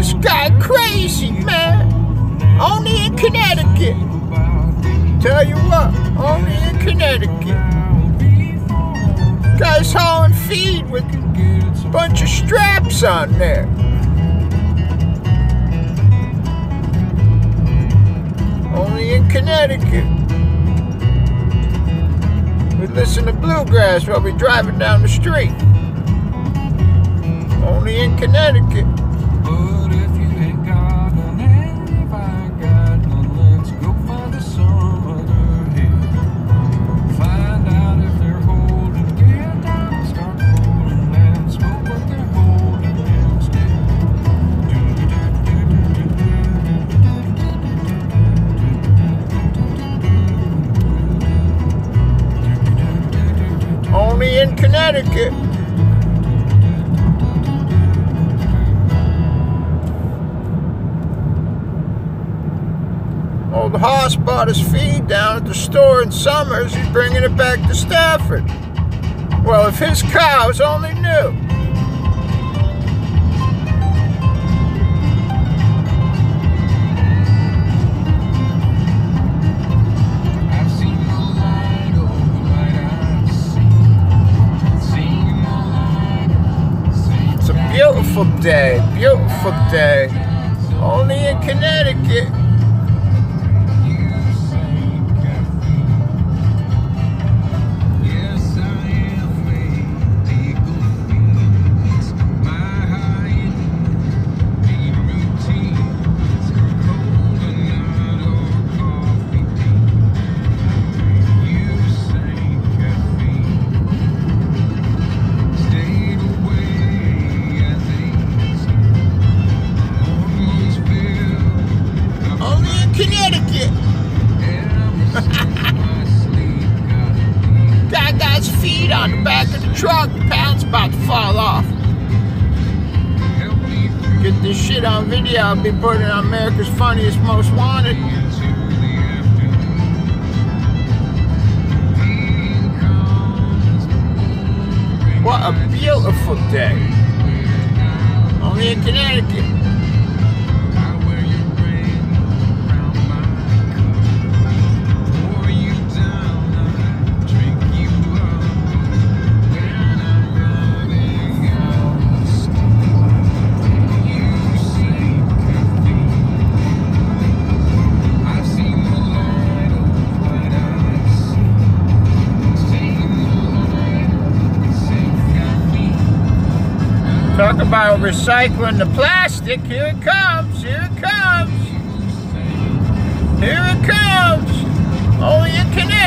This guy crazy, man. Only in Connecticut. Tell you what, only in Connecticut. Guy's hauling feed with a bunch of straps on there. Only in Connecticut. We listen to bluegrass while we're driving down the street. Only in Connecticut. But if you ain't got none, and if I got none, let's go find us some other hill. Find out if they're holding, get down and start holding, and smoke what they're holding instead. Only in Connecticut. Old Hoss bought his feed down at the store in Summers. He's bringing it back to Stafford. Well, if his cows only knew. I've seen the light, oh, the light I've seen the light. It's a beautiful day, beautiful day. Only in Connecticut. Connecticut. Guy got his feet on the back of the truck. The panel's about to fall off. Get this shit on video. I'll be putting it on America's Funniest Most Wanted. What a beautiful day. Only in Connecticut. Talk about recycling the plastic. Here it comes. Here it comes. Here it comes. Only in Connecticut.